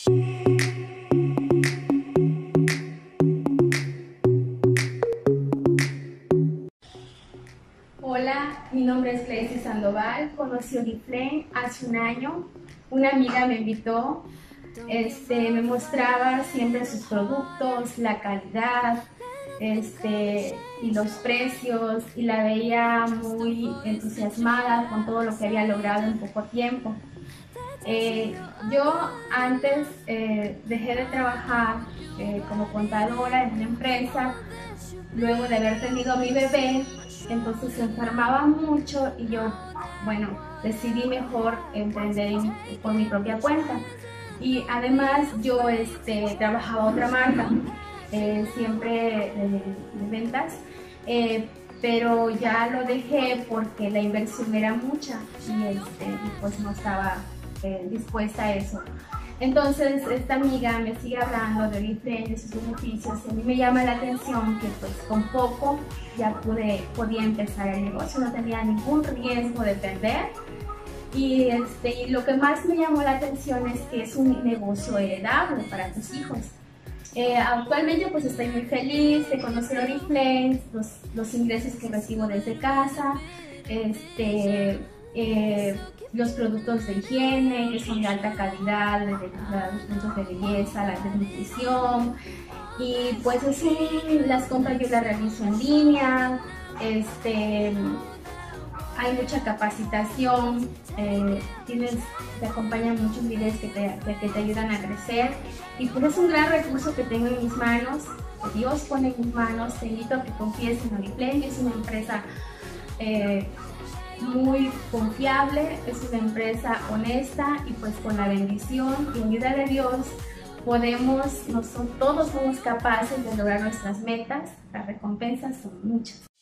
Hola, mi nombre es Clecy Sandoval. Conocí Oriflame hace un año. Una amiga me invitó, me mostraba siempre sus productos, la calidad, y los precios, y la veía muy entusiasmada con todo lo que había logrado en poco tiempo. Yo antes dejé de trabajar como contadora en una empresa, luego de haber tenido a mi bebé. Entonces se enfermaba mucho y yo, bueno, decidí mejor emprender por mi propia cuenta. Y además yo trabajaba otra marca, siempre de ventas, pero ya lo dejé porque la inversión era mucha y pues no estaba dispuesta a eso. Entonces esta amiga me sigue hablando de Oriflame, de sus beneficios, y a mí me llama la atención que pues con poco ya podía empezar el negocio, no tenía ningún riesgo de perder. Y lo que más me llamó la atención es que es un negocio heredable para tus hijos. Actualmente pues estoy muy feliz de conocer Oriflame, los ingresos que recibo desde casa, los productos de higiene que son de alta calidad, los productos de belleza, la de nutrición, y pues las compras yo las realizo en línea. Hay mucha capacitación, te acompañan muchos videos que te ayudan a crecer, y pues es un gran recurso que tengo en mis manos, que Dios pone en mis manos. Te invito a que confíes en Oriflame. Es una empresa muy confiable, es una empresa honesta, y pues con la bendición y ayuda de Dios todos somos capaces de lograr nuestras metas. Las recompensas son muchas.